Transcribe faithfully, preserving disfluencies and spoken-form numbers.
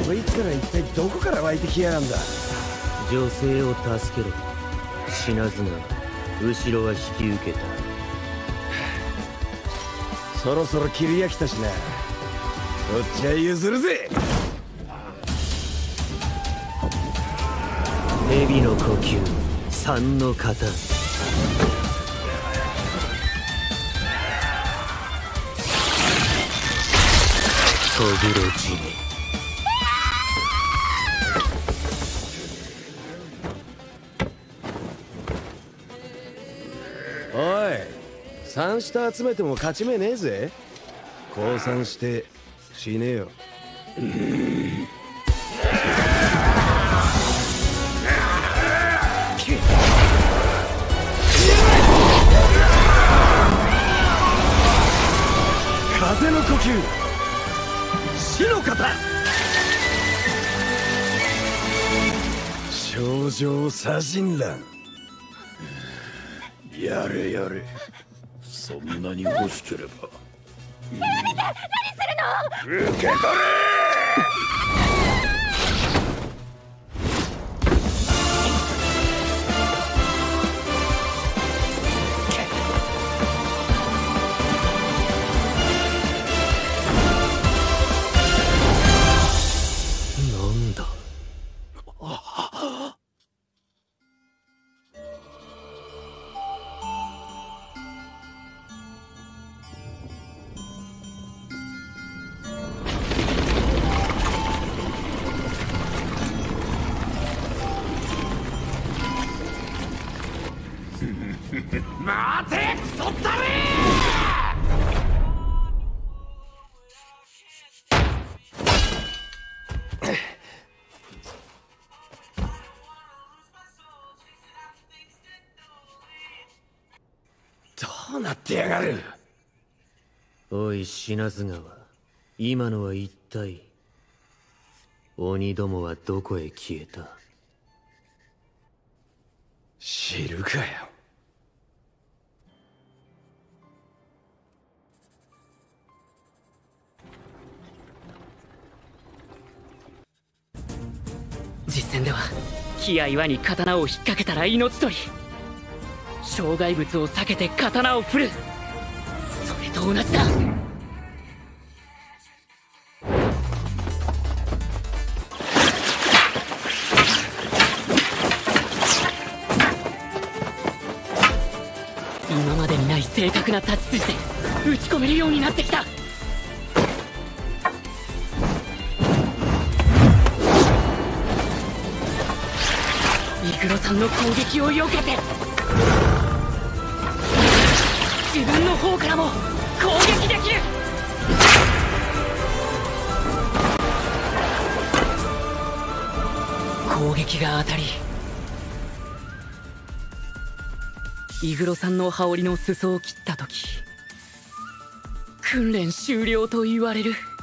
こいつら一体どこから湧いてきやがんだ。 女性を助けろ。死なずが後ろは引き受けた。 そろそろ切り飽きたしな。こっちは譲るぜ。 蛇の呼吸三の型。小黒締め。 おい、三下集めても勝ち目ねえぜ。降参して死ねよ。風の呼吸死の型。症状左人乱。やれやれ。そんなに欲しければ。 やめて！何するの！ 受け取れ！ なんだ。 待てクソったれどうなってやがる。 おい品津川、今のは一体。鬼どもはどこへ消えた。 知るかよ。 実戦では木や岩に刀を引っ掛けたら命取り。障害物を避けて刀を振る。それと同じだ。今までにない正確な立ち筋で打ち込めるようになってきた。イグロさんの攻撃を避けて自分の方からも攻撃できる。攻撃が当たりイグロさんの羽織の裾を切った時訓練終了と言われる。